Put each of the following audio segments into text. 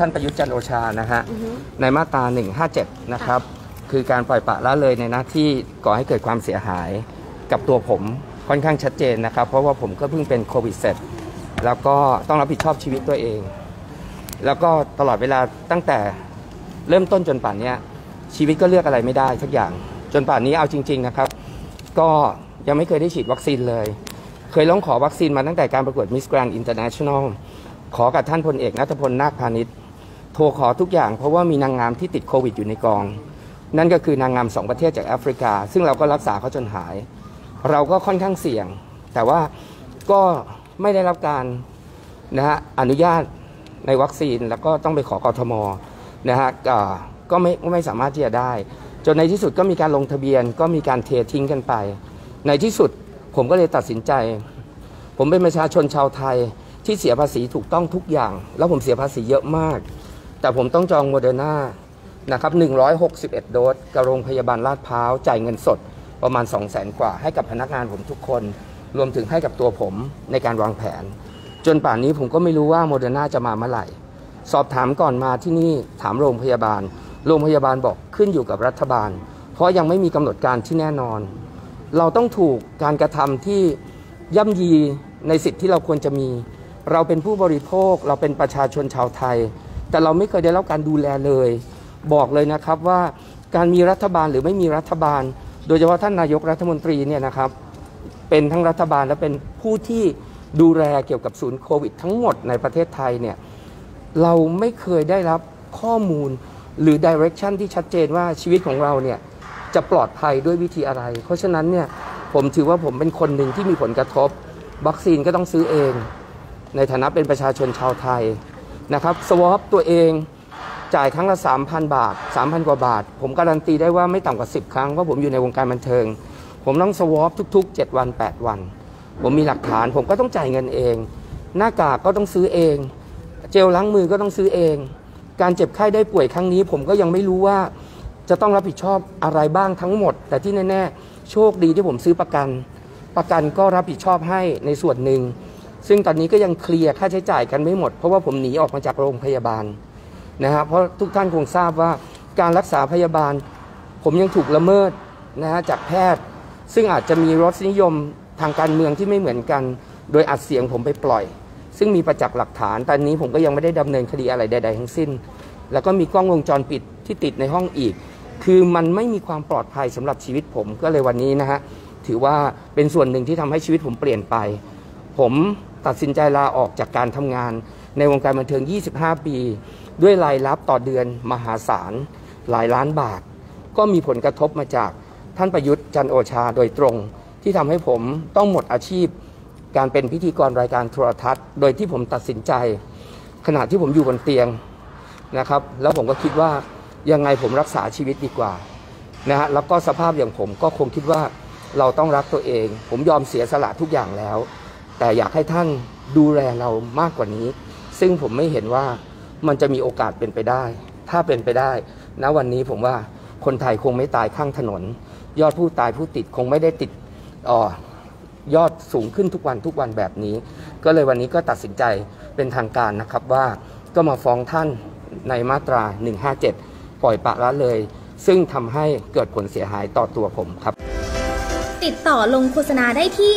านประยุทธ์จันทร์โอชานะฮะในมาตรา157นะครับคือการปล่อยปละละเลยในหน้าที่ก่อให้เกิดความเสียหายกับตัวผมค่อนข้างชัดเจนนะครับเพราะว่าผมก็เพิ่งเป็นโควิดเสร็จแล้วก็ต้องรับผิดชอบชีวิตตัวเองแล้วก็ตลอดเวลาตั้งแต่เริ่มต้นจนป่านนี้ชีวิตก็เลือกอะไรไม่ได้สักอย่างจนป่านนี้เอาจริงๆนะครับก็ยังไม่เคยได้ฉีดวัคซีนเลยเคยร้องขอวัคซีนมาตั้งแต่การประกวด Miss Grand International ขอกับท่านพลเอกณัฐพลนาคพานิชโทรขอทุกอย่างเพราะว่ามีนางงามที่ติดโควิดอยู่ในกองนั่นก็คือนางงาม2 ประเทศจากแอฟริกาซึ่งเราก็รักษาเขาจนหายเราก็ค่อนข้างเสี่ยงแต่ว่าก็ไม่ได้รับการอนุญาตในวัคซีนแล้วก็ต้องไปขอกทมก็ไม่สามารถที่จะได้จนในที่สุดก็มีการลงทะเบียนก็มีการเททิ้งกันไปในที่สุดผมก็เลยตัดสินใจผมเป็นประชาชนชาวไทยที่เสียภาษีถูกต้องทุกอย่างแล้วผมเสียภาษีเยอะมากแต่ผมต้องจองโมเดอร์นานะครับ161 โดสกับโรงพยาบาลลาดพร้าวจ่ายเงินสดประมาณ 200,000 กว่าให้กับพนักงานผมทุกคนรวมถึงให้กับตัวผมในการวางแผนจนป่านนี้ผมก็ไม่รู้ว่าโมเดอร์นาจะมาเมื่อไหร่สอบถามก่อนมาที่นี่ถามโรงพยาบาลบอกขึ้นอยู่กับรัฐบาลเพราะยังไม่มีกำหนดการที่แน่นอนเราต้องถูกการกระทำที่ย่ำยีในสิทธิ์ที่เราควรจะมีเราเป็นผู้บริโภคเราเป็นประชาชนชาวไทยแต่เราไม่เคยได้รับการดูแลเลยบอกเลยนะครับว่าการมีรัฐบาลหรือไม่มีรัฐบาลโดยเฉพาะท่านนายกรัฐมนตรีเนี่ยนะครับเป็นทั้งรัฐบาลและเป็นผู้ที่ดูแลเกี่ยวกับศูนย์โควิดทั้งหมดในประเทศไทยเนี่ยเราไม่เคยได้รับข้อมูลหรือดิเรกชันที่ชัดเจนว่าชีวิตของเราเนี่ยจะปลอดภัยด้วยวิธีอะไรเพราะฉะนั้นเนี่ยผมถือว่าผมเป็นคนหนึ่งที่มีผลกระทบวัคซีนก็ต้องซื้อเองในฐานะเป็นประชาชนชาวไทยนะครับสวอปตัวเองจ่ายครั้งละ 3,000 บาท 3,000 กว่าบาทผมการันตีได้ว่าไม่ต่ำกว่า10 ครั้งเพราะผมอยู่ในวงการบันเทิงผมต้องสวอปทุกๆ7 วัน 8 วันผมมีหลักฐานผมก็ต้องจ่ายเงินเองหน้ากากก็ต้องซื้อเองเจลล้างมือก็ต้องซื้อเองการเจ็บไข้ได้ป่วยครั้งนี้ผมก็ยังไม่รู้ว่าจะต้องรับผิดชอบอะไรบ้างทั้งหมดแต่ที่แน่ๆโชคดีที่ผมซื้อประกันก็รับผิดชอบให้ในส่วนหนึ่งซึ่งตอนนี้ก็ยังเคลียร์ค่าใช้จ่ายกันไม่หมดเพราะว่าผมหนีออกมาจากโรงพยาบาลเพราะทุกท่านคงทราบว่าการรักษาพยาบาลผมยังถูกละเมิดจากแพทย์ซึ่งอาจจะมีรสนิยมทางการเมืองที่ไม่เหมือนกันโดยอัดเสียงผมไปปล่อยซึ่งมีประจักษ์หลักฐานตอนนี้ผมก็ยังไม่ได้ดำเนินคดีอะไรใดๆทั้งสิ้นแล้วก็มีกล้องวงจรปิดที่ติดในห้องอีกคือมันไม่มีความปลอดภัยสำหรับชีวิตผมก็เลยวันนี้ถือว่าเป็นส่วนหนึ่งที่ทำให้ชีวิตผมเปลี่ยนไปผมตัดสินใจลาออกจากการทำงานในวงการบันเทิง25 ปีด้วยรายรับต่อเดือนมหาศาลหลายล้านบาทก็มีผลกระทบมาจากท่านประยุทธ์จันทร์โอชาโดยตรงที่ทำให้ผมต้องหมดอาชีพการเป็นพิธีกรรายการโทรทัศน์โดยที่ผมตัดสินใจขณะที่ผมอยู่บนเตียงนะครับแล้วผมก็คิดว่ายังไงผมรักษาชีวิตดีกว่าแล้วก็สภาพอย่างผมก็คงคิดว่าเราต้องรักตัวเองผมยอมเสียสละทุกอย่างแล้วแต่อยากให้ท่านดูแลเรามากกว่านี้ซึ่งผมไม่เห็นว่ามันจะมีโอกาสเป็นไปได้ถ้าเป็นไปได้ณวันนี้ผมว่าคนไทยคงไม่ตายข้างถนนยอดผู้ตายผู้ติดคงไม่ได้ติดยอดสูงขึ้นทุกวันแบบนี้ก็เลยวันนี้ก็ตัดสินใจเป็นทางการนะครับว่าก็มาฟ้องท่านในมาตรา157ปล่อยปละละเลยซึ่งทำให้เกิดผลเสียหายต่อตัวผมครับติดต่อลงโฆษณาได้ที่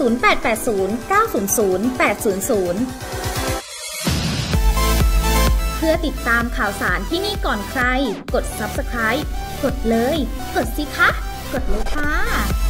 0880 900 800 เพื่อติดตามข่าวสารที่นี่ก่อนใครกด Subscribe กดเลยกดสิคะกดเลยค่ะ